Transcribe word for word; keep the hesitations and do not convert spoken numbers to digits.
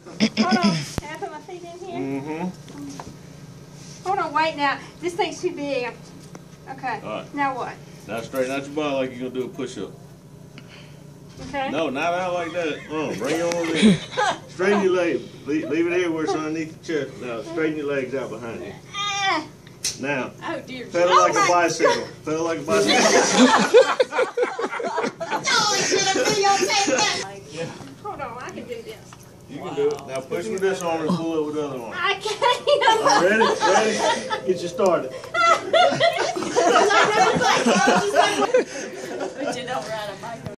Hold on. Can I put my feet in here? Mm-hmm. Hold on, wait now. This thing's too big. Okay. All right. Now what? Now straighten out your body like you're gonna do a push-up. Okay. No, not out like that. Oh, bring your arm in. Straighten your legs. Leave, leave it here where it's underneath the chest. Now straighten your legs out behind you. Ah. Now, Oh dear. pedal oh like my a bicycle. Pedal like a bicycle. Hold on, I can do this. You can do it. Now push with this arm and pull it with the other arm. I can't. All right, ready? Ready? Get you started. But you don't ride a bike.